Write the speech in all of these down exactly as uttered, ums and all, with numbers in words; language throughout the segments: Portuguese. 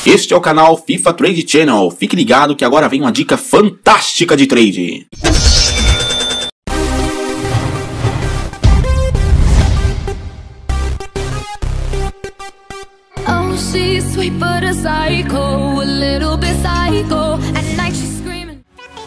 Este é o canal FIFA Trade Channel. Fique ligado que agora vem uma dica fantástica de trade. Oh, she's sweet but a psycho, a little bit psycho. At night she's screaming.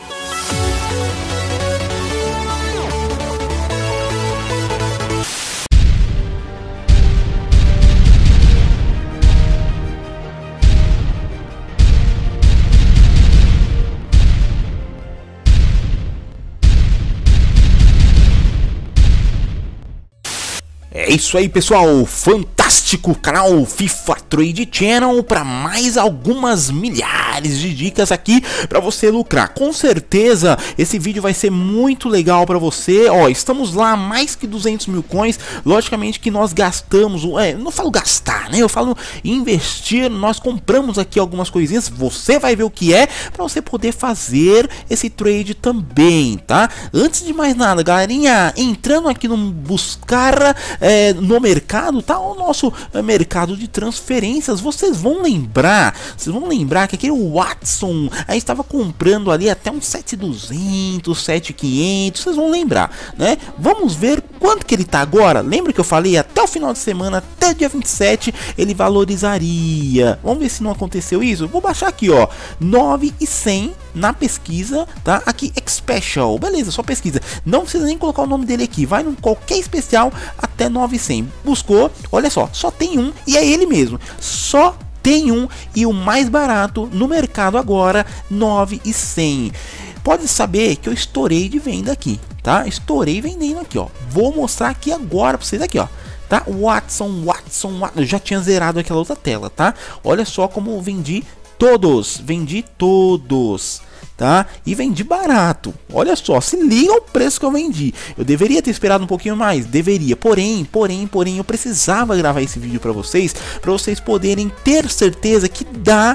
É isso aí, pessoal, fantástico canal FIFA Trade Channel para mais algumas milhares de dicas aqui para você lucrar. Com certeza esse vídeo vai ser muito legal para você. Ó, estamos lá mais que duzentos mil coins. Logicamente que nós gastamos, é, não falo gastar, né? Eu falo investir. Nós compramos aqui algumas coisinhas. Você vai ver o que é para você poder fazer esse trade também, tá? Antes de mais nada, galerinha, entrando aqui no buscar É, no mercado, tá? O nosso é, mercado de transferências. Vocês vão lembrar, vocês vão lembrar que aquele Watson aí estava comprando ali até uns sete mil e duzentos, sete mil e quinhentos. Vocês vão lembrar, né? Vamos ver quanto que ele tá agora. Lembra que eu falei até o final de semana, até dia vinte e sete, ele valorizaria. Vamos ver se não aconteceu isso. Vou baixar aqui, ó, nove mil e cem na pesquisa, tá? Aqui Special, beleza, só pesquisa. Não precisa nem colocar o nome dele aqui. Vai em qualquer especial até nove mil e cem. Buscou, olha só, só tem um e é ele mesmo. Só tem um e o mais barato no mercado agora, nove mil e cem. Pode saber que eu estourei de venda aqui, tá? Estourei vendendo aqui, ó. Vou mostrar aqui agora para vocês aqui, ó. Tá? Watson, Watson, Watson. Eu já tinha zerado aquela outra tela, tá? Olha só como eu vendi todos, vendi todos, tá? E vendi barato. Olha só, se liga o preço que eu vendi. Eu deveria ter esperado um pouquinho mais, deveria. Porém, porém, porém, eu precisava gravar esse vídeo para vocês, para vocês poderem ter certeza que dá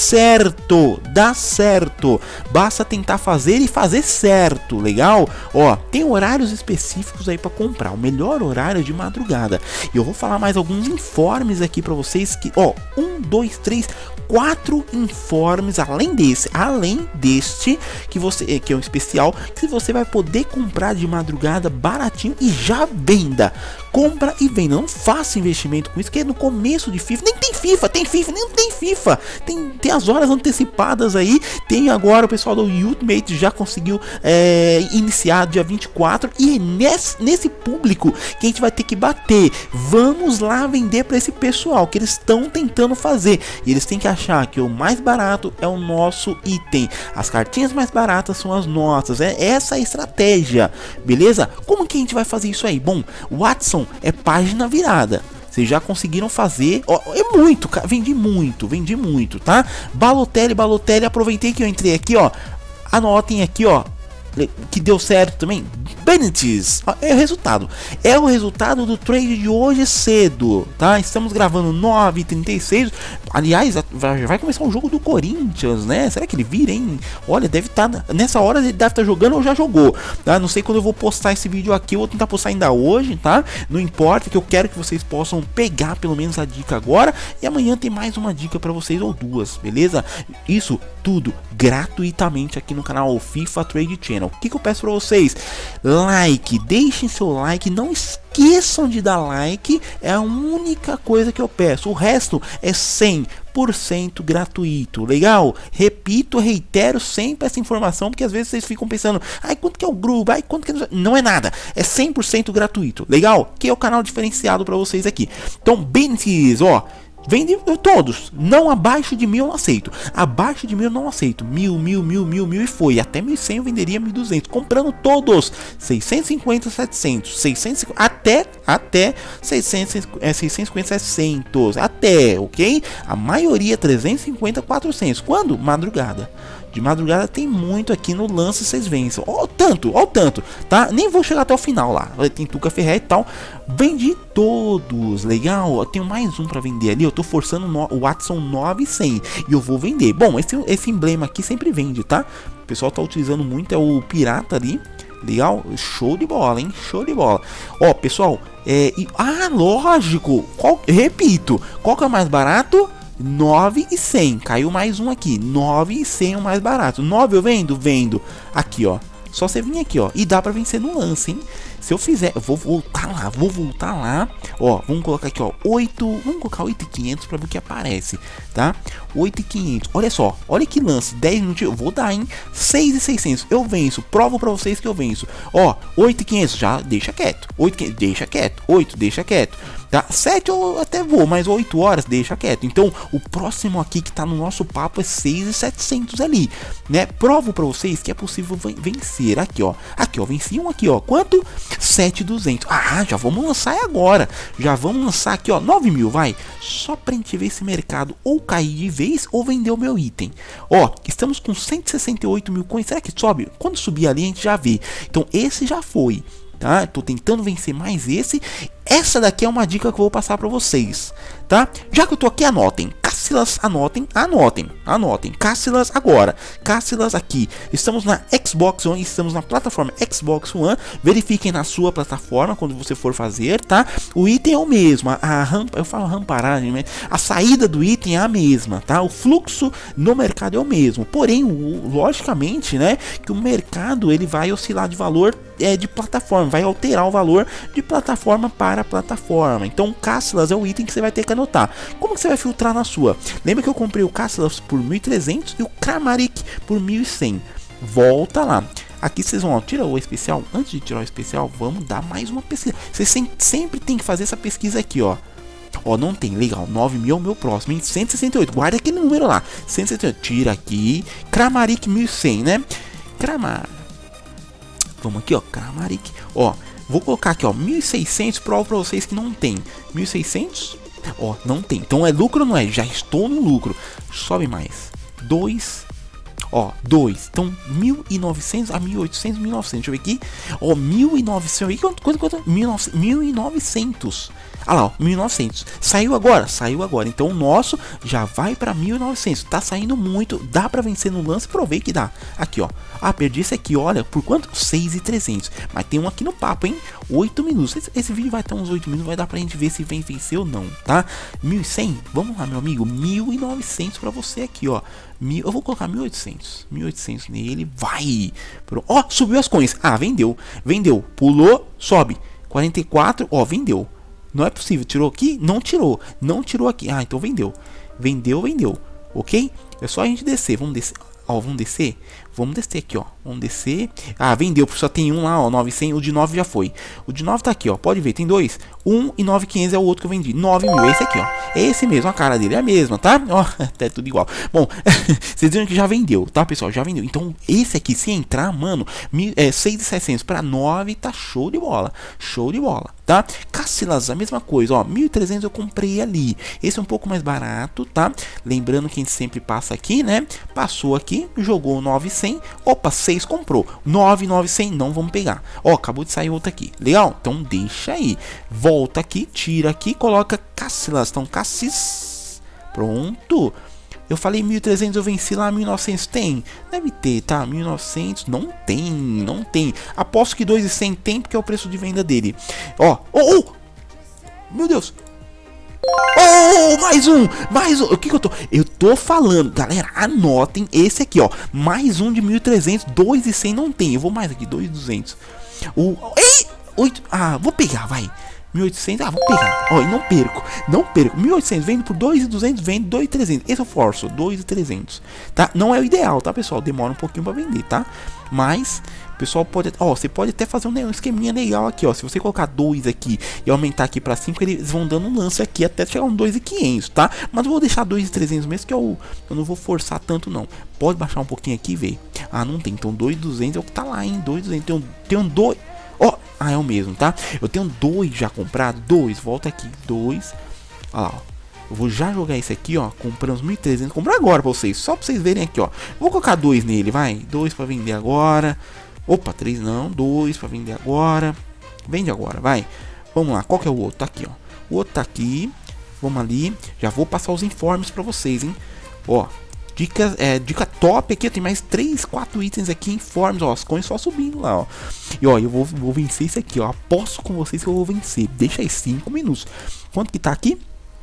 certo, dá certo. Basta tentar fazer e fazer certo, legal? Ó, tem horários específicos aí para comprar. O melhor horário é de madrugada. E eu vou falar mais alguns informes aqui para vocês que, ó, um, dois, três, quatro informes além desse, além deste que você que é um especial que você vai poder comprar de madrugada baratinho e já venda. Compra e venda, não faça investimento com isso, que é no começo de FIFA, nem tem FIFA, tem FIFA, nem tem FIFA, tem, tem as horas antecipadas aí, tem agora o pessoal do Ultimate já conseguiu é, iniciar dia vinte e quatro e é nesse, nesse público que a gente vai ter que bater. Vamos lá vender para esse pessoal que eles estão tentando fazer e eles têm que achar que o mais barato é o nosso item, as cartinhas mais baratas são as nossas, é essa a estratégia, beleza? Como que a gente vai fazer isso aí? Bom, Watson é página virada. Vocês já conseguiram fazer, ó, é muito, vendi muito, vendi muito, tá? Balotelli, Balotelli, aproveitei que eu entrei aqui, ó. Anotem aqui, ó, que deu certo também. Benítez, é o resultado. É o resultado do trade de hoje cedo, tá? Estamos gravando nove e trinta e seis. Aliás, vai começar um jogo do Corinthians, né? Será que ele vira, hein? Olha, deve estar tá, nessa hora ele deve estar tá jogando ou já jogou, tá? Não sei quando eu vou postar esse vídeo aqui, eu vou tentar postar ainda hoje, tá? Não importa, que eu quero que vocês possam pegar pelo menos a dica agora e amanhã tem mais uma dica para vocês ou duas, beleza? Isso tudo gratuitamente aqui no canal FIFA Trade Channel. O que, que eu peço para vocês? Like, deixem seu like, não esqueçam de dar like, é a única coisa que eu peço, o resto é cem por cento gratuito, legal? Repito, reitero sempre essa informação, porque às vezes vocês ficam pensando, ai, quanto que é o grupo, ai, quanto que é... Não é nada, é cem por cento gratuito, legal? Que é o canal diferenciado para vocês aqui. Então, Benítez, ó, vende todos, não abaixo de mil eu não aceito, abaixo de mil eu não aceito, mil, mil, mil, mil, mil e foi, até mil e cem eu venderia mil e duzentos, comprando todos, seiscentos e cinquenta, setecentos, seiscentos, até, até seiscentos, é, seiscentos e cinquenta, setecentos, até, ok? A maioria trezentos e cinquenta, quatrocentos, quando? Madrugada. De madrugada tem muito aqui no lance, vocês vencem. Ó, tanto, ó, tanto, tá? Nem vou chegar até o final lá. Tem Tuca Ferreira e tal. Vendi todos, legal. Eu tenho mais um para vender ali. Eu tô forçando o Watson nove mil e cem e eu vou vender. Bom, esse, esse emblema aqui sempre vende, tá? O pessoal tá utilizando muito, é o pirata ali. Legal? Show de bola, hein? Show de bola. Ó, pessoal, é... E, ah, lógico. Qual, repito, qual que é o mais barato? nove e cem. Caiu mais um aqui. nove e cem é o mais barato. nove eu vendo? Vendo. Aqui, ó. Só você vir aqui, ó. E dá pra vencer no lance, hein? Se eu fizer, eu vou voltar lá, vou voltar lá. Ó, vamos colocar aqui, ó, oito, vamos colocar oito mil e quinhentos pra ver o que aparece, tá? oito mil e quinhentos, olha só, olha que lance, dez minutos, eu vou dar, hein? seis mil e seiscentos, eu venço, provo pra vocês que eu venço. Ó, oito mil e quinhentos, já deixa quieto. oito mil e quinhentos, deixa quieto. oito, deixa quieto. Tá? sete eu até vou, mas oito horas deixa quieto. Então, o próximo aqui que tá no nosso papo é seis mil e setecentos ali, né? Provo pra vocês que é possível vencer. Aqui, ó. Aqui, ó, venci um aqui, ó. Quanto? sete mil e duzentos. Ah, já vamos lançar agora. Já vamos lançar aqui, ó, nove mil, vai. Só pra gente ver esse mercado ou cair de vez ou vender o meu item. Ó, estamos com cento e sessenta e oito mil coins. Será que sobe? Quando subir ali a gente já vê. Então, esse já foi. Tá? Tô tentando vencer mais esse. Essa daqui é uma dica que eu vou passar para vocês, tá? Já que eu tô aqui, anotem. Cassilas, anotem, anotem, anotem. Cassilas agora. Cassilas aqui. Estamos na Xbox One, estamos na plataforma Xbox One. Verifiquem na sua plataforma quando você for fazer, tá? O item é o mesmo. A, a rampa, eu falo ramparagem, né? A saída do item é a mesma, tá? O fluxo no mercado é o mesmo. Porém, o, logicamente, né? Que o mercado ele vai oscilar de valor é, de plataforma, vai alterar o valor de plataforma para plataforma. Então, Cassilas é o item que você vai ter que anotar. Como que você vai filtrar na sua? Lembra que eu comprei o Cassilas por mil e trezentos e o Kramaric por mil e cem. Volta lá. Aqui vocês vão, ó, tira o especial. Antes de tirar o especial, vamos dar mais uma pesquisa. Você sempre tem que fazer essa pesquisa aqui, ó. Ó, não tem, legal, nove mil é o meu próximo, hein? cento e sessenta e oito, guarda aquele número lá. cento e sessenta e oito, tira aqui. Kramaric mil e cem, né? Kramaric. Vamos aqui, ó, Kramaric. Ó, vou colocar aqui, ó, mil e seiscentos, provo pra vocês que não tem. mil e seiscentos, ó, não tem. Então é lucro ou não é? Já estou no lucro. Sobe mais. dois. Ó, dois. Então, mil e novecentos a mil e oitocentos, mil e novecentos. Deixa eu ver aqui. Ó, mil e novecentos. Quanto, quanto, quanto? mil e novecentos. Ah lá, ó, mil e novecentos. Saiu agora? Saiu agora. Então, o nosso já vai pra mil e novecentos. Tá saindo muito. Dá pra vencer no lance. Provei que dá. Aqui, ó. Ah, perdi esse aqui, olha. Por quanto? seis mil e trezentos. Mas tem um aqui no papo, hein? oito minutos. Esse, esse vídeo vai ter uns oito minutos. Vai dar pra gente ver se vem vencer ou não, tá? mil e cem. Vamos lá, meu amigo. mil e novecentos pra você aqui, ó. Mil, eu vou colocar mil e oitocentos. mil e oitocentos nele. Vai. Ó, oh, subiu as coins. Ah, vendeu. Vendeu. Pulou. Sobe. quarenta e quatro. Ó, oh, vendeu. Não é possível. Tirou aqui? Não tirou. Não tirou aqui. Ah, então vendeu. Vendeu, vendeu. Ok? É só a gente descer. Vamos descer. Ó, vamos descer. Vamos descer aqui, ó. Vamos descer. Ah, vendeu. Só tem um lá, ó. novecentos. O de nove já foi. O de nove tá aqui, ó. Pode ver. Tem dois. um e nove mil e quinhentos é o outro que eu vendi. nove mil. Esse aqui, ó. É esse mesmo. A cara dele é a mesma, tá? Ó, é tudo igual. Bom, vocês viram que já vendeu, tá, pessoal? Já vendeu. Então, esse aqui, se entrar, mano, é, seis mil e seiscentos para nove, tá show de bola. Show de bola, tá? Cassilas, a mesma coisa, ó. mil e trezentos eu comprei ali. Esse é um pouco mais barato, tá? Lembrando que a gente sempre passa aqui, né? Passou aqui, jogou nove mil e cem. Opa, seis comprou. nove, nove, cem, não vamos pegar. Ó, acabou de sair outra aqui. Legal? Então, deixa aí. Volta aqui, tira aqui, coloca Cassilas. Então, Cassis. Pronto. Eu falei mil e trezentos, eu venci lá, mil e novecentos. Tem? Deve ter, tá? mil e novecentos. Não tem, não tem. Aposto que dois mil e cem tem, porque é o preço de venda dele. Ó, oh, oh! Meu Deus. Oh, mais um, mais um. O que que eu tô? Eu tô falando, galera, anotem esse aqui, ó. Mais um de mil e trezentos, dois mil e cem não tem. Eu vou mais aqui, dois mil e duzentos. O Ei, oito. Ah, vou pegar, vai. mil e oitocentos, ah, vou pegar. Ó, e não perco, não perco. mil e oitocentos vendo por dois mil e duzentos, vende dois mil e trezentos. Esse eu forço, dois mil e trezentos. Tá? Não é o ideal, tá, pessoal? Demora um pouquinho pra vender, tá? Mas o pessoal pode, ó, você pode até fazer um esqueminha legal aqui, ó. Se você colocar dois aqui e aumentar aqui pra cinco, eles vão dando um lance aqui até chegar um dois mil e quinhentos, tá? Mas eu vou deixar dois mil e trezentos mesmo, que eu, eu não vou forçar tanto, não. Pode baixar um pouquinho aqui e ver. Ah, não tem. Então dois mil e duzentos é o que tá lá, hein? dois mil e duzentos. Tem um, tem um dois. Ó, oh, ah, é o mesmo, tá? Eu tenho dois já comprado. Dois, volta aqui. Dois. Olha lá, ó. Eu vou já jogar esse aqui, ó. Compramos mil e trezentos. Comprar agora pra vocês. Só pra vocês verem aqui, ó. Vou colocar dois nele, vai. Dois pra vender agora. Opa, três não. Dois pra vender agora. Vende agora, vai. Vamos lá. Qual que é o outro? Tá aqui, ó. O outro tá aqui. Vamos ali. Já vou passar os informes pra vocês, hein. Ó. Dica, é, dica top aqui, tem mais três, quatro itens aqui, informes, ó, as coins só subindo lá, ó. E ó, eu vou, vou vencer isso aqui, ó, aposto com vocês que eu vou vencer. Deixa aí cinco minutos. Quanto que tá aqui?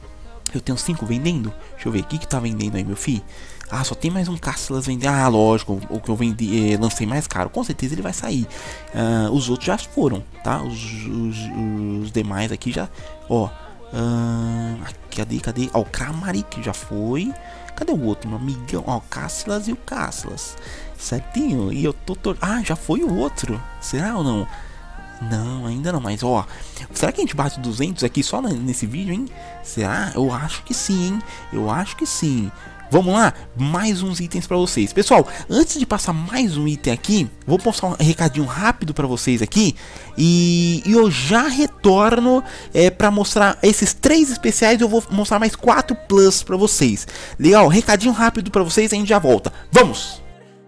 Eu tenho cinco vendendo. Deixa eu ver, o que que tá vendendo aí, meu filho? Ah, só tem mais um Cassilas vendendo. Ah, lógico, o que eu vendi, eh, lancei mais caro. Com certeza ele vai sair. Ah, os outros já foram, tá? Os, os, os demais aqui já... Ó, ah, cadê, cadê? Ó, o Kramaric já foi. Cadê o outro, meu amigão? Ó, o Cassilas e o Cassilas. Certinho? E eu tô... Tor... Ah, já foi o outro. Será ou não? Não, ainda não, mas ó, será que a gente bate duzentos aqui só nesse vídeo, hein? Será? Eu acho que sim, hein? Eu acho que sim. Vamos lá, mais uns itens para vocês. Pessoal, antes de passar mais um item aqui, vou postar um recadinho rápido para vocês aqui. E, e eu já retorno é, para mostrar esses três especiais. Eu vou mostrar mais quatro plus para vocês. Legal, recadinho rápido para vocês, a gente já volta. Vamos!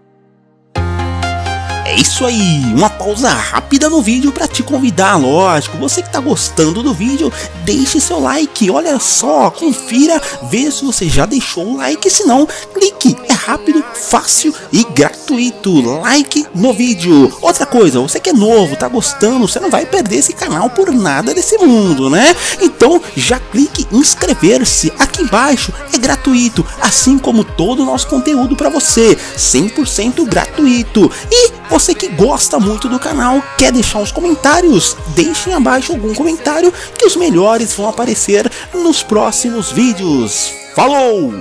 É isso aí, uma pausa rápida no vídeo para te convidar, lógico. Você que tá gostando do vídeo, deixe seu like, olha só, confira, veja se você já deixou o like, se não, clique, é rápido, fácil e gratuito, like no vídeo. Outra coisa, você que é novo, tá gostando, você não vai perder esse canal por nada desse mundo, né? Então já clique em inscrever-se, aqui embaixo é gratuito, assim como todo o nosso conteúdo para você, cem por cento gratuito. E você que gosta muito do canal, quer deixar uns comentários? Deixem abaixo algum comentário que os melhores vão aparecer nos próximos vídeos. Falou!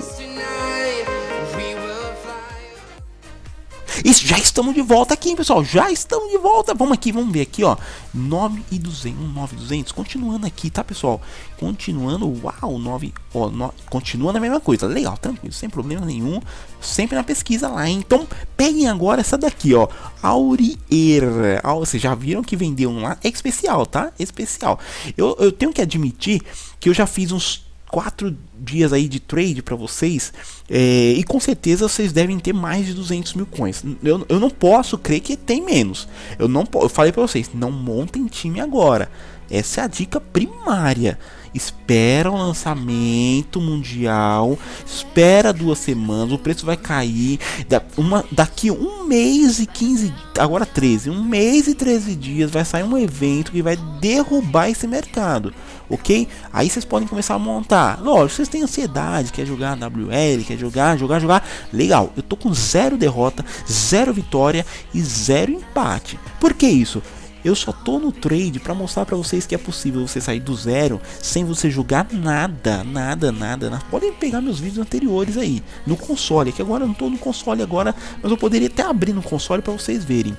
E já estamos de volta aqui, hein, pessoal, já estamos de volta. Vamos aqui, vamos ver aqui, ó, nove e duzentos, nove e duzentos, continuando aqui, tá, pessoal? Continuando, uau, nove, ó, no, continuando a mesma coisa, legal, tranquilo, sem problema nenhum, sempre na pesquisa lá, hein? Então, peguem agora essa daqui, ó, Aurier, ó, vocês já viram que vendeu um lá, é especial, tá? Especial. Eu, eu tenho que admitir que eu já fiz uns quatro dias aí de trade para vocês, é, e com certeza vocês devem ter mais de duzentos mil coins. Eu, eu não posso crer que tem menos. Eu não eu falei para vocês, não montem time agora. Essa é a dica primária. Espera o lançamento mundial, espera duas semanas, o preço vai cair. Da, uma, daqui um mês e quinze, agora treze, um mês e treze dias vai sair um evento que vai derrubar esse mercado, ok? Aí vocês podem começar a montar. Lógico, vocês têm ansiedade, quer jogar W L, quer jogar, jogar, jogar. Legal, eu tô com zero derrota, zero vitória e zero empate. Por que isso? Eu só tô no trade para mostrar para vocês que é possível você sair do zero sem você jogar nada, nada, nada, nada. Podem pegar meus vídeos anteriores aí no console, que agora eu não tô no console agora, mas eu poderia até abrir no console para vocês verem.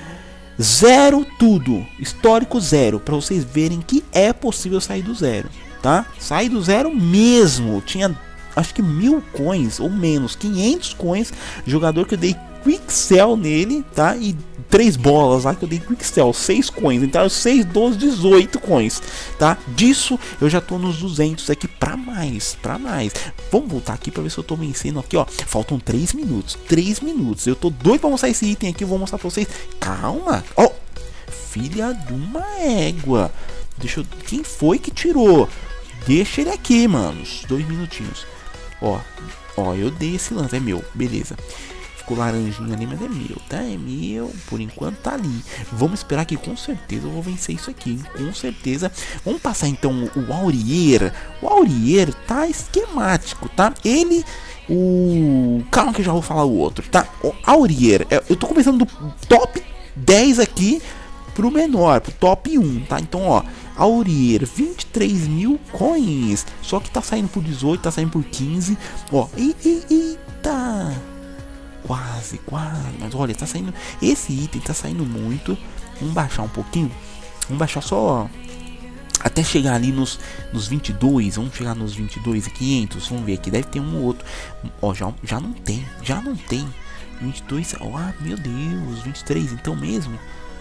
Zero tudo, histórico zero, para vocês verem que é possível sair do zero, tá? Sair do zero mesmo. Tinha acho que mil coins ou menos, quinhentos coins, jogador que eu dei quick sell nele, tá? E três bolas lá que eu dei quick sell, seis coins, então seis, doze, dezoito coins, tá? Disso eu já tô nos duzentos aqui pra mais, pra mais. Vamos voltar aqui pra ver se eu tô vencendo aqui, ó. Faltam três minutos, três minutos. Eu tô doido pra mostrar esse item aqui, eu vou mostrar pra vocês. Calma, ó. Filha de uma égua. Deixa eu... Quem foi que tirou? Deixa ele aqui, manos. Dois minutinhos. Ó, ó, eu dei esse lance, é meu, beleza. Ficou laranjinho ali, mas é meu, tá? É meu, por enquanto tá ali. Vamos esperar que com certeza eu vou vencer isso aqui, hein? Com certeza. Vamos passar então o Aurier. O Aurier tá esquemático, tá? Ele, o... Calma que eu já vou falar o outro, tá? O Aurier, eu tô começando do top dez aqui pro menor, pro top um, tá? Então, ó, Aurier, vinte e três mil coins. Só que tá saindo por dezoito, tá saindo por quinze. Ó, e, e, e tá... Quase, quase, mas olha, tá saindo. Esse item tá saindo muito. Vamos baixar um pouquinho. Vamos baixar só até chegar ali nos, nos vinte e dois. Vamos chegar nos vinte e dois e quinhentos. Vamos ver aqui, deve ter um ou outro. Ó, já, já não tem, já não tem vinte e dois, ó, ah, meu Deus, vinte e três então mesmo.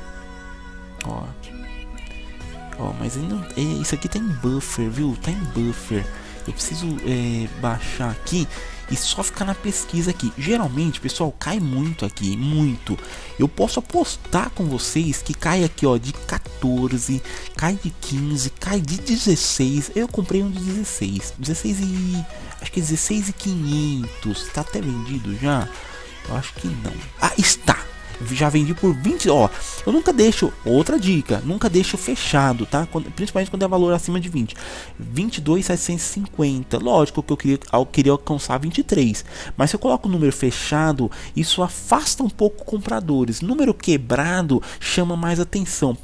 Ó, ó, mas ainda, é, isso aqui tá em buffer, viu? Tá em buffer. Eu preciso é, baixar aqui e só ficar na pesquisa aqui. Geralmente, pessoal, cai muito aqui, muito. Eu posso apostar com vocês que cai aqui, ó, de quatorze, cai de quinze, cai de dezesseis. Eu comprei um de dezesseis, dezesseis e acho que dezesseis e quinhentos. Tá até vendido já? Eu acho que não. Ah, está. já vendi por vinte, ó, eu nunca deixo, outra dica, nunca deixo fechado, tá? Quando, principalmente quando é valor acima de vinte. vinte e dois mil setecentos e cinquenta, lógico que eu queria, eu queria alcançar vinte e três, mas se eu coloco o número fechado, isso afasta um pouco compradores. Número quebrado chama mais atenção,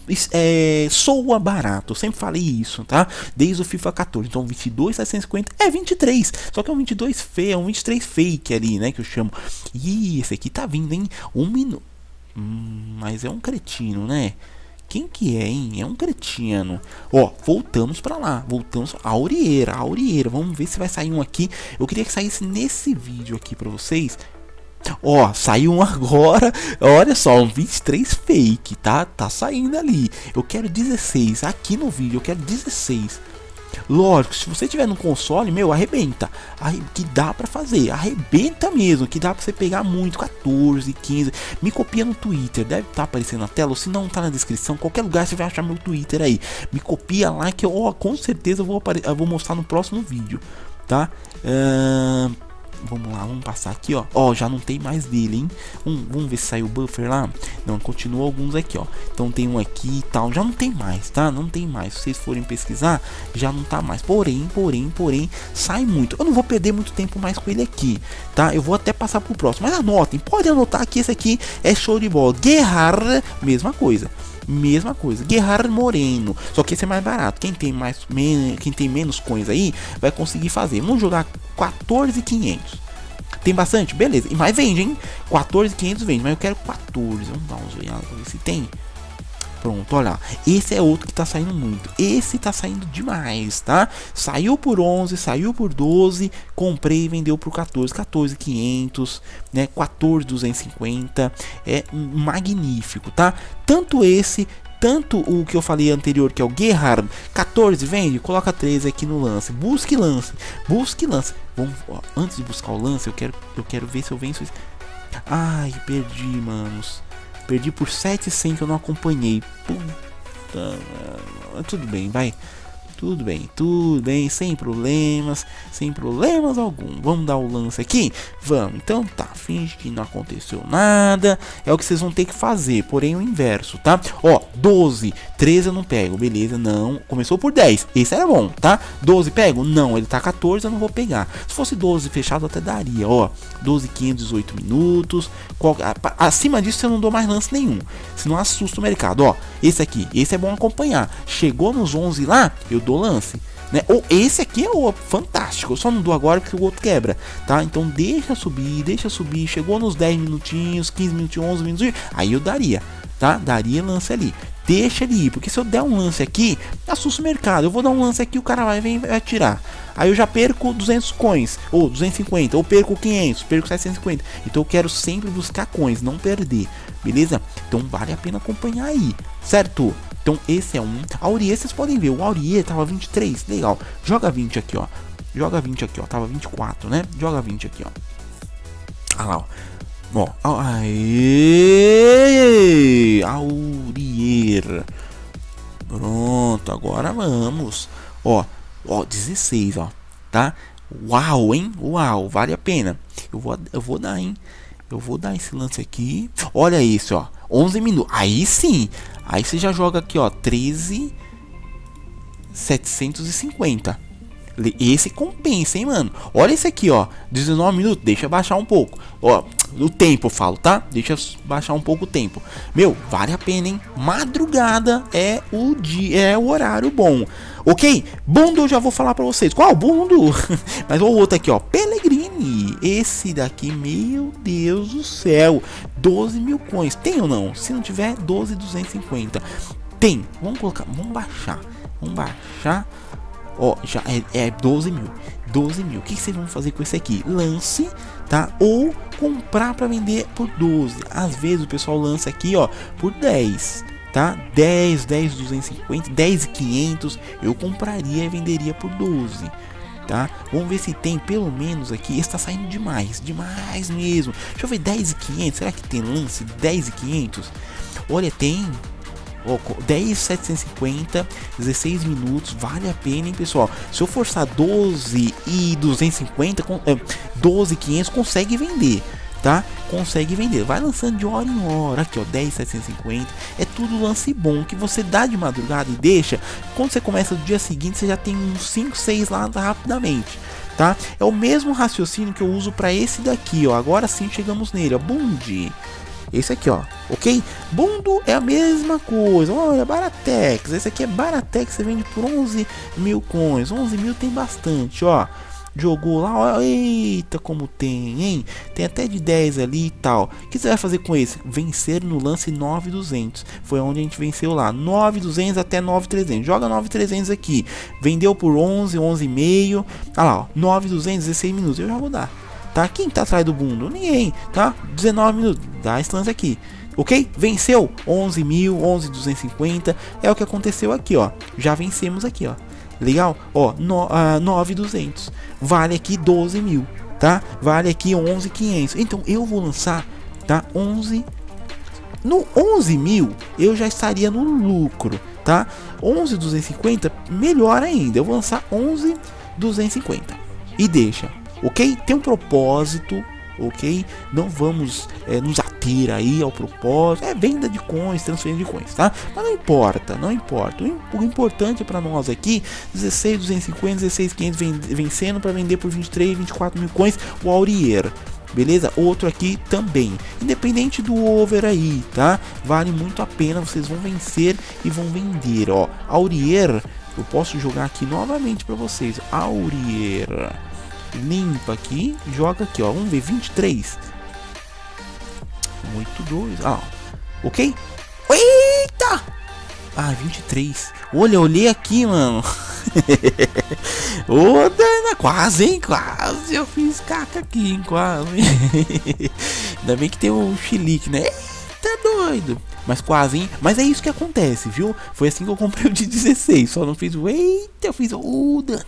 é, soa barato, eu sempre falei isso, tá? Desde o FIFA quatorze, então vinte e dois mil setecentos e cinquenta é vinte e três, só que é um vinte e dois feio, é um vinte e três fake ali, né, que eu chamo. Ih, esse aqui tá vindo, hein, um minuto, hum, mas é um cretino, né? Quem que é, hein? É um cretino. Ó, voltamos pra lá. Voltamos. A Aurieira, a Aurieira. Vamos ver se vai sair um aqui. Eu queria que saísse nesse vídeo aqui pra vocês. Ó, saiu um agora. Olha só, um vinte e três fake, tá? Tá saindo ali. Eu quero dezesseis. Aqui no vídeo eu quero dezesseis. Lógico, se você tiver no console, meu, arrebenta. Arre... Que dá pra fazer, arrebenta mesmo. Que dá pra você pegar muito, quatorze, quinze. Me copia no Twitter, deve estar tá aparecendo na tela. Ou se não tá na descrição, qualquer lugar você vai achar meu Twitter aí. Me copia lá que eu, ó, com certeza eu vou, apare... eu vou mostrar no próximo vídeo, tá? Uh... Vamos lá, vamos passar aqui, ó. Ó, já não tem mais dele, hein? Um, vamos ver se saiu o buffer lá. Não, continua alguns aqui, ó. Então tem um aqui e tal. Já não tem mais, tá? Não tem mais. Se vocês forem pesquisar, já não tá mais. Porém, porém, porém, sai muito. Eu não vou perder muito tempo mais com ele aqui, tá? Eu vou até passar pro próximo. Mas anotem, pode anotar que esse aqui é show de bola. Gerard, mesma coisa. Mesma coisa, Gerard Moreno, só que esse é mais barato. Quem tem mais, men quem tem menos coins aí vai conseguir fazer. Vamos jogar quatorze mil e quinhentos. Tem bastante, beleza. E mais vende, hein? quatorze mil e quinhentos vende, mas eu quero quatorze. Vamos dar uns olhadas pra ver se tem. Pronto, olha lá. Esse é outro que tá saindo muito. Esse tá saindo demais, tá? Saiu por onze, saiu por doze, comprei e vendeu por quatorze, quatorze mil e quinhentos, né? quatorze mil duzentos e cinquenta. É magnífico, tá? Tanto esse, tanto o que eu falei anterior, que é o Gerard, quatorze vende, coloca treze aqui no lance. Busque lance, busque lance. Vamos, ó, antes de buscar o lance, eu quero eu quero ver se eu venço isso. Ai, perdi, manos. Perdi por setecentos que eu não acompanhei. Puta, tudo bem, vai. Tudo bem, tudo bem, sem problemas, sem problemas algum. Vamos dar o lance aqui? Vamos, então tá, finge que não aconteceu nada. É o que vocês vão ter que fazer, porém o inverso, tá? Ó, doze, treze eu não pego, beleza, não. Começou por dez, esse era bom, tá? doze pego? Não, ele tá quatorze, eu não vou pegar. Se fosse doze fechado até daria, ó. doze mil quinhentos e dezoito minutos. Qual, acima disso eu não dou mais lance nenhum, senão assusta o mercado, ó. Esse aqui, esse é bom acompanhar. Chegou nos onze lá, eu dou lance, né? Ou esse aqui é o fantástico, eu só não dou agora porque o outro quebra, tá? Então deixa subir, deixa subir, chegou nos dez minutinhos, quinze minutinhos, onze minutinhos, aí eu daria, tá? Daria lance ali, deixa ele ir, porque se eu der um lance aqui, assusta o mercado. Eu vou dar um lance aqui, o cara vai vir vai atirar, aí eu já perco duzentos coins, ou duzentos e cinquenta, ou perco quinhentos, perco setecentos e cinquenta. Então eu quero sempre buscar coins, não perder, beleza? Então vale a pena acompanhar aí, certo? Então esse é um. A Aurier, vocês podem ver, o Aurier tava vinte e três, legal. Joga vinte aqui, ó. Joga vinte aqui, ó. Tava vinte e quatro, né? Joga vinte aqui, ó. Ah lá, ó. Ó, aê! Aurier. Pronto, agora vamos. Ó, ó, dezesseis, ó. Tá? Uau, hein? Uau, vale a pena. Eu vou, eu vou dar, hein? Eu vou dar esse lance aqui. Olha isso, ó. onze minutos. Aí sim. Aí você já joga aqui, ó. treze mil setecentos e cinquenta. Esse compensa, hein, mano. Olha esse aqui, ó. dezenove minutos. Deixa baixar um pouco. Ó, o tempo eu falo, tá? Deixa baixar um pouco o tempo. Meu, vale a pena, hein? Madrugada é o dia, é o horário bom. Ok? Bundle eu já vou falar pra vocês. Qual bundle? Mas o outro aqui, ó. Pellegrini. Esse daqui, meu Deus do céu. doze mil coins. Tem ou não? Se não tiver, doze mil duzentos e cinquenta. Tem. Vamos colocar. Vamos baixar. Vamos baixar. Ó, já é, é doze mil. doze mil. O que, que vocês vão fazer com esse aqui? Lance, tá? Ou comprar para vender por doze. Às vezes o pessoal lança aqui, ó, por dez, tá? dez, dez mil duzentos e cinquenta, dez mil e quinhentos. Eu compraria e venderia por doze, tá? Vamos ver se tem pelo menos aqui. Esse tá saindo demais, demais mesmo. Deixa eu ver, dez mil e quinhentos. Será que tem lance dez mil e quinhentos? Olha, tem. dez mil setecentos e cinquenta, dezesseis minutos, vale a pena, hein, pessoal? Se eu forçar doze mil duzentos e cinquenta, doze mil e quinhentos consegue vender, tá? consegue vender. Vai lançando de hora em hora. Aqui ó, dez, setecentos e cinquenta. É tudo lance bom que você dá de madrugada e deixa. Quando você começa no dia seguinte, você já tem uns cinco, seis lá rapidamente. Tá? É o mesmo raciocínio que eu uso para esse daqui, ó. Agora sim chegamos nele, ó. Bund. Esse aqui, ó, ok? Bundo é a mesma coisa. Olha, Baratex. Esse aqui é Baratex. Você vende por onze mil coins. onze mil tem bastante, ó. Jogou lá, ó. Eita, como tem, hein? Tem até de dez ali e tal. O que você vai fazer com esse? Vencer no lance nove mil e duzentos. Foi onde a gente venceu lá. nove mil e duzentos até nove mil e trezentos. Joga nove mil e trezentos aqui. Vendeu por onze, onze e meio. Olha lá, ó. nove mil e duzentos, dezesseis minutos. Eu já vou dar. Tá? Quem tá atrás do bundo? Ninguém, tá? dezenove minutos, dá a instância aqui, ok? Venceu onze mil, onze mil duzentos e cinquenta, é o que aconteceu aqui, ó. Já vencemos aqui, ó. Legal? Ó, no, uh, nove mil e duzentos, vale aqui doze mil, tá? Vale aqui onze mil e quinhentos. Então eu vou lançar, tá? onze no onze mil eu já estaria no lucro, tá? onze mil duzentos e cinquenta, melhor ainda. Eu vou lançar onze mil duzentos e cinquenta e deixa. Ok? Tem um propósito, ok? Não vamos é, nos ater aí ao propósito. É venda de coins, transferência de coins, tá? Mas não importa, não importa. O importante para nós aqui, dezesseis mil duzentos e cinquenta, dezesseis mil e quinhentos vencendo para vender por vinte e três, vinte e quatro mil coins o Aurier. Beleza? Outro aqui também. Independente do over aí, tá? Vale muito a pena, vocês vão vencer e vão vender, ó. Aurier, eu posso jogar aqui novamente para vocês. Aurier. Limpa aqui, joga aqui, ó. Vamos ver, vinte e três. oito, dois. Ah, ok? Eita! Ah, vinte e três. Olha, olhei aqui, mano. Ô, Dana, quase, hein? Quase eu fiz caca aqui, hein? Quase. Ainda bem que tem o chilique, né? Eita, doido. Mas quase, hein? Mas é isso que acontece, viu? Foi assim que eu comprei o de dezesseis. Só não fiz o eita, eu fiz o uh, Dana.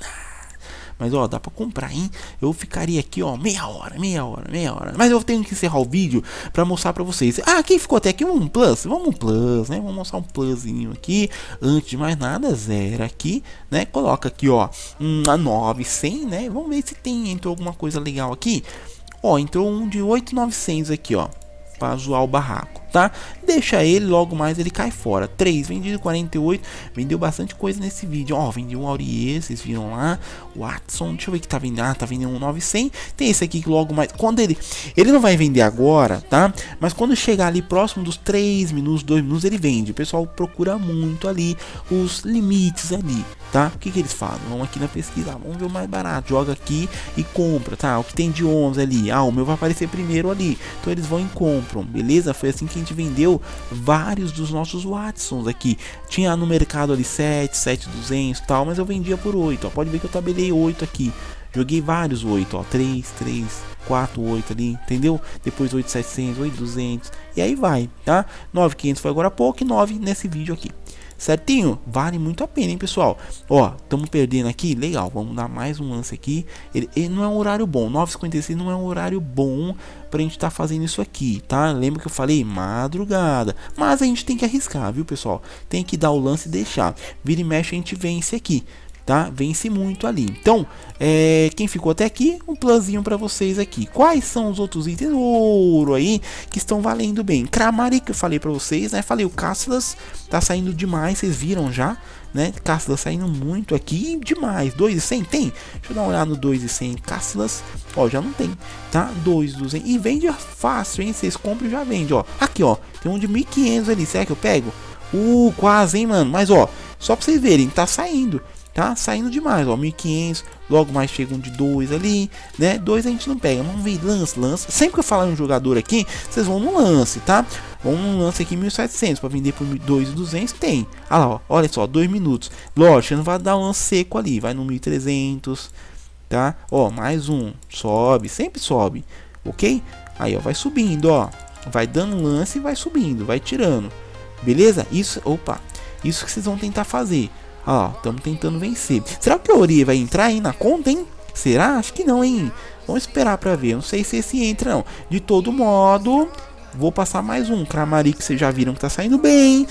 Mas ó, dá pra comprar, hein? Eu ficaria aqui, ó, meia hora, meia hora, meia hora. Mas eu tenho que encerrar o vídeo pra mostrar pra vocês. Ah, quem ficou até aqui? Um plus? Vamos um plus, né? Vamos mostrar um plusinho aqui. Antes de mais nada, zero aqui, né? Coloca aqui, ó, uma nove cem, né? Vamos ver se tem, entrou alguma coisa legal aqui. Ó, entrou um de oito mil e novecentos aqui, ó. Pra zoar o barraco, tá? Deixa ele, logo mais ele cai fora. três, vendido quarenta e oito. Vendeu bastante coisa nesse vídeo. Ó, vendeu um Aurier, vocês viram lá. Watson, deixa eu ver que tá vendendo. Ah, tá vendendo um nove cem. Tem esse aqui que logo mais. Quando ele. Ele não vai vender agora, tá? Mas quando chegar ali próximo dos três minutos, dois minutos, ele vende. O pessoal procura muito ali os limites ali, tá? O que que eles fazem? Vamos aqui na pesquisa. Vamos ver o mais barato. Joga aqui e compra, tá? O que tem de onze ali. Ah, o meu vai aparecer primeiro ali. Então eles vão e compram. Beleza? Foi assim que a gente vendeu vários dos nossos Watsons aqui. Tinha no mercado ali sete, sete mil e duzentos e tal, mas eu vendia por oito, ó. Pode ver que eu tabelei oito aqui. Joguei vários oito, ó, três, três, quatro, oito ali, entendeu? Depois oito mil e setecentos, oito mil e duzentos e aí vai, tá? nove mil e quinhentos foi agora há pouco e nove nesse vídeo aqui. Certinho? Vale muito a pena, hein, pessoal? Ó, estamos perdendo aqui. Legal, vamos dar mais um lance aqui. Ele, ele não é um horário bom. nove e cinquenta e seis não é um horário bom pra gente estar tá fazendo isso aqui, tá? Lembra que eu falei? Madrugada. Mas a gente tem que arriscar, viu, pessoal? Tem que dar o lance e deixar. Vira e mexe, a gente vence aqui, tá? Vence muito ali. Então, é, quem ficou até aqui, um plusinho para vocês aqui. Quais são os outros itens ouro aí que estão valendo bem? Kramari, que eu falei para vocês, né? Falei, o Cassilas tá saindo demais, vocês viram já, né? Cassilas saindo muito aqui, demais. dois e cem tem? Deixa eu dar uma olhada no dois e cem. Cassilas, ó, já não tem, tá? dois e duzentos. E vende fácil, hein? Vocês compram e já vende, ó. Aqui, ó, tem um de mil e quinhentos ali, será que eu pego? Uh, quase, hein, mano? Mas, ó, só pra vocês verem, tá saindo. Tá saindo demais, ó, mil e quinhentos, logo mais chega um de dois ali, né? dois a gente não pega, vamos ver, lance, lance. Sempre que eu falar em um jogador aqui, vocês vão no lance, tá? Vamos no lance aqui, mil e setecentos, para vender por dois mil e duzentos, tem. Ah lá, ó, olha só, dois minutos. Lógico, não vai dar um lance seco ali, vai no mil e trezentos, tá? Ó, mais um, sobe, sempre sobe, ok? Aí, ó, vai subindo, ó, vai dando lance e vai subindo, vai tirando, beleza? Isso, opa, isso que vocês vão tentar fazer. Ó, estamos tentando vencer. Será que o Aurier vai entrar aí na conta, hein? Será? Acho que não, hein? Vamos esperar para ver. Não sei se esse entra, não. De todo modo, vou passar mais um. Kramari, que vocês já viram que tá saindo bem.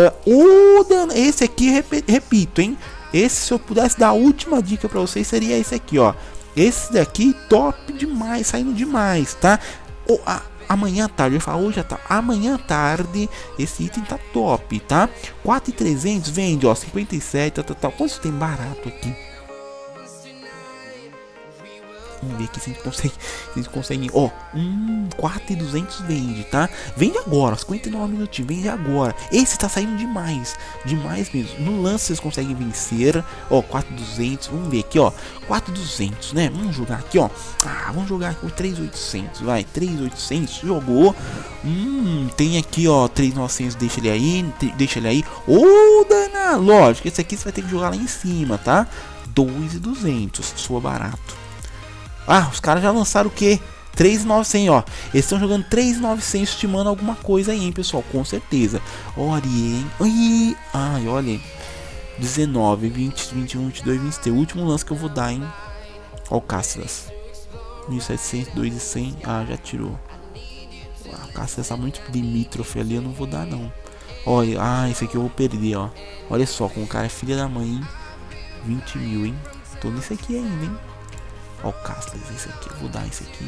Uh, o esse aqui, rep repito, hein? Esse, se eu pudesse dar a última dica para vocês, seria esse aqui, ó. Esse daqui, top demais, saindo demais, tá? Oh, ah, amanhã à tarde, eu falo hoje à tarde, amanhã à tarde esse item tá top, tá? quatro mil e trezentos vende, ó, cinquenta e sete, tal, tal, tal. Quanto tem barato aqui? Vamos ver aqui se a gente consegue, se a gente consegue, ó, hum, quatro mil e duzentos vende, tá? Vende agora, cinquenta e nove minutinhos, vende agora. Esse tá saindo demais, demais mesmo. No lance vocês conseguem vencer, ó, quatro mil e duzentos, vamos ver aqui, ó, quatro mil e duzentos, né? Vamos jogar aqui, ó, ah, vamos jogar aqui o três mil e oitocentos, vai, três mil e oitocentos, jogou, hum, tem aqui, ó, três mil e novecentos, deixa ele aí, deixa ele aí, ô, oh, dana, lógico, esse aqui você vai ter que jogar lá em cima, tá? dois mil e duzentos, soa barato. Ah, os caras já lançaram o que? três mil e novecentos, ó. Eles estão jogando três mil e novecentos, estimando alguma coisa aí, hein, pessoal? Com certeza. Olha, hein? Ai, ai, olha aí. dezenove, vinte, vinte e um, vinte e dois, vinte e três. O último lance que eu vou dar, hein? Ó, o Cáceres. mil e setecentos, dois mil e cem. Ah, já tirou. Ah, o Cáceres tá muito limítrofe ali, eu não vou dar, não. Olha, ah, esse aqui eu vou perder, ó. Olha só, como o cara é filha da mãe, hein? vinte mil, hein? Tô nesse aqui ainda, hein? Ó, o Castles, esse aqui, eu vou dar esse aqui.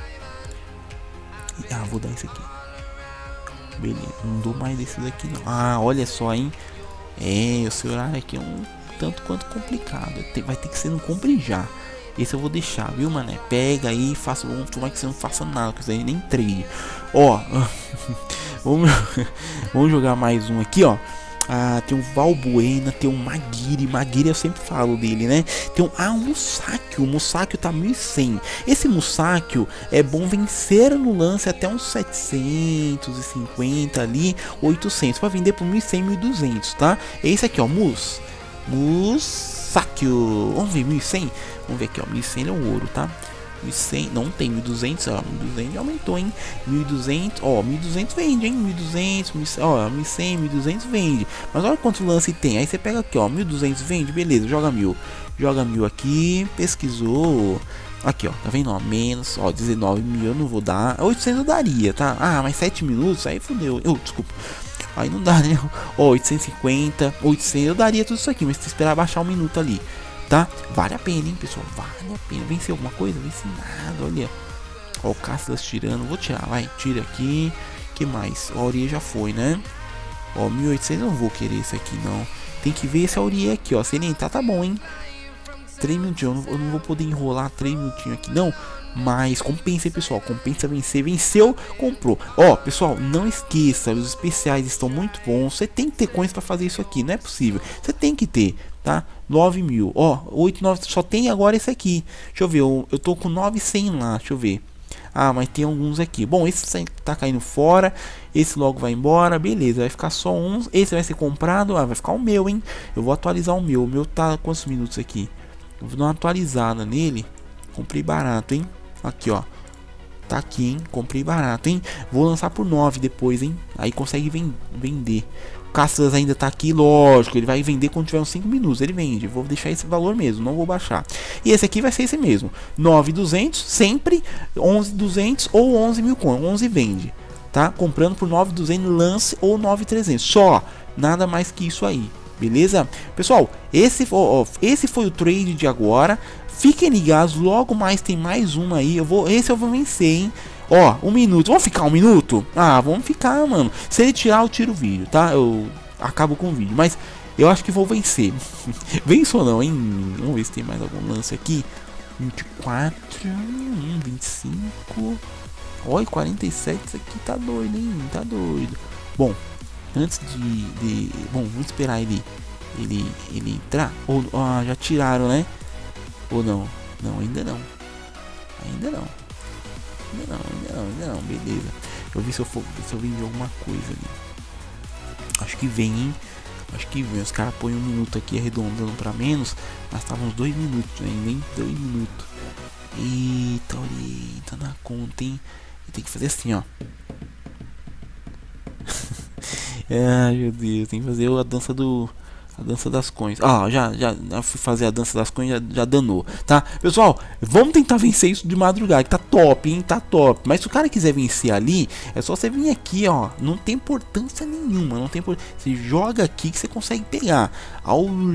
Ah, vou dar esse aqui. Beleza, não dou mais desses aqui não. Ah, olha só, hein. É, o seu horário aqui é um tanto quanto complicado. Vai ter que ser no compre já. Esse eu vou deixar, viu, mané? Pega aí, faça. Vamos tomar que você não faça nada, que isso aí nem trade. Ó, vamos, vamos jogar mais um aqui, ó. Ah, tem um Valbuena, tem um Maguire. Maguire eu sempre falo dele, né? Tem um, ah, um Musakio. O Musakio tá mil e cem. Esse Musakio é bom vencer no lance até uns setecentos e cinquenta ali, oitocentos. Pra vender por mil e cem, mil e duzentos, tá? Esse aqui, ó, Mus. Musakio. Vamos ver, mil e cem? Vamos ver aqui, ó. mil e cem é o ouro, tá? mil e cem, não tem mil e duzentos, ó, mil e duzentos aumentou, hein? mil e duzentos, ó, mil e duzentos vende, hein? mil e duzentos, ó, mil e cem, mil e duzentos vende. Mas olha quanto lance tem. Aí você pega aqui, ó, mil e duzentos vende, beleza, joga mil. Joga mil aqui, pesquisou. Aqui, ó, tá vendo, ó, menos, ó, dezenove mil eu não vou dar. oitocentos eu daria, tá? Ah, mas sete minutos, aí fodeu. Eu, desculpa. Aí não dá, né? Ó, oitocentos e cinquenta, oitocentos eu daria tudo isso aqui, mas tem que esperar baixar um minuto ali. Tá? Vale a pena, hein, pessoal? Vale a pena. Vencer alguma coisa? Vence nada, olha. Ó, o Cáceres tirando. Vou tirar, vai. Tira aqui. Que mais? O Aurier já foi, né? Ó, mil e oitocentos eu não vou querer esse aqui, não. Tem que ver esse Aurier aqui, ó. Se ele entrar, tá bom, hein? três minutinhos. Eu não, eu não vou poder enrolar três minutinhos aqui, não. Mas compensa, pessoal. Compensa vencer. Venceu, comprou. Ó, pessoal, não esqueça. Os especiais estão muito bons. Você tem que ter coins pra fazer isso aqui. Não é possível. Você tem que ter, tá? nove mil. Ó, oito, nove. Só tem agora esse aqui. Deixa eu ver. Eu, eu tô com nove cem lá. Deixa eu ver. Ah, mas tem alguns aqui. Bom, esse tá caindo fora. Esse logo vai embora. Beleza, vai ficar só uns. Esse vai ser comprado. Ah, vai ficar o meu, hein? Eu vou atualizar o meu. O meu tá quantos minutos aqui? Eu vou dar uma atualizada nele. Comprei barato, hein? Aqui, ó. Tá aqui, hein? Comprei barato, hein? Vou lançar por nove depois, hein? Aí consegue ven vender. O Cáceres ainda tá aqui, lógico. Ele vai vender quando tiver uns cinco minutos. Ele vende. Vou deixar esse valor mesmo, não vou baixar. E esse aqui vai ser esse mesmo. nove mil e duzentos, sempre. onze mil e duzentos ou onze mil com onze vende. Tá? Comprando por nove mil e duzentos lance ou nove mil e trezentos. Só. Nada mais que isso aí. Beleza? Pessoal, esse, ó, ó, esse foi o trade de agora. Fiquem ligados, logo mais tem mais uma aí. Eu vou, esse eu vou vencer, hein? Ó, um minuto. Vamos ficar um minuto? Ah, vamos ficar, mano. Se ele tirar, eu tiro o vídeo, tá? Eu acabo com o vídeo. Mas eu acho que vou vencer. Venço ou não, hein? Vamos ver se tem mais algum lance aqui. vinte e quatro, hum, vinte e cinco. Olha, quarenta e sete. Isso aqui tá doido, hein? Tá doido. Bom, antes de, de bom, vamos esperar ele ele ele entrar. Ou ah, já tiraram, né? Ou não? Não, ainda não. Ainda não. Ainda não, ainda não, ainda não. Beleza. Eu vi se eu for, se eu vendi alguma coisa ali. Acho que vem, hein? Acho que vem. Os caras põem um minuto aqui arredondando pra menos. Mas tava uns dois minutos ainda, hein? Dois minutos. Eita, eita, na conta, hein? Tem que fazer assim, ó. Ai, meu Deus, tem que fazer a dança do... A dança das coins. Ah, já, já, já fui fazer a dança das coins, já, já danou, tá? Pessoal, vamos tentar vencer isso de madrugada, que tá top, hein? Tá top. Mas se o cara quiser vencer ali, é só você vir aqui, ó. Não tem importância nenhuma, não tem importância. Você joga aqui que você consegue pegar.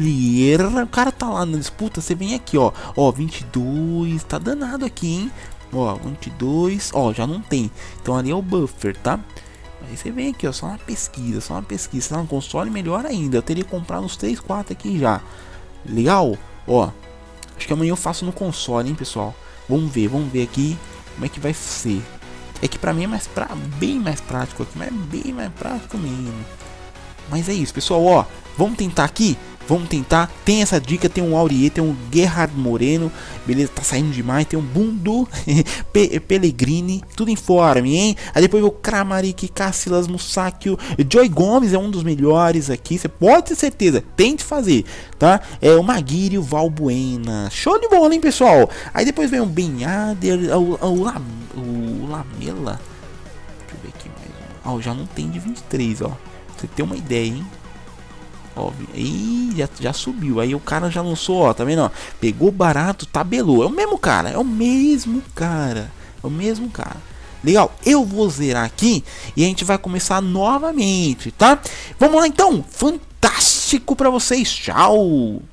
Aurier, o cara tá lá na disputa, você vem aqui, ó. Ó, vinte e dois, tá danado aqui, hein? Ó, vinte e dois, ó, já não tem. Então ali é o buffer, tá? Aí você vem aqui, ó, só uma pesquisa, só uma pesquisa. Se tá no console, melhor ainda. Eu teria comprado uns três, quatro aqui já. Legal? Ó, acho que amanhã eu faço no console, hein, pessoal. Vamos ver, vamos ver aqui como é que vai ser. É que pra mim é mais pra, bem mais prático aqui, mas é bem mais prático mesmo. Mas é isso, pessoal, ó. Vamos tentar aqui? Vamos tentar. Tem essa dica, tem um Aurier, tem um Gerhard Moreno. Beleza, tá saindo demais. Tem um Bundu Pe Pellegrini. Tudo informe, hein? Aí depois o Kramaric, Cassilas, Musacchio. Joy Gomes é um dos melhores aqui. Você pode ter certeza. Tente fazer, tá? É o Maguire, o Valbuena. Show de bola, hein, pessoal? Aí depois vem o Ben Yedder, o, o, o, o Lamela. Deixa eu ver aqui mais um. Ó, já não tem de vinte e três, ó. Pra você ter uma ideia, hein? Óbvio. Aí já, já subiu. Aí o cara já lançou, ó, tá vendo? Ó, pegou barato, tabelou. É o mesmo cara, é o mesmo cara. É o mesmo cara. Legal, eu vou zerar aqui e a gente vai começar novamente, tá? Vamos lá então. Fantástico pra vocês. Tchau.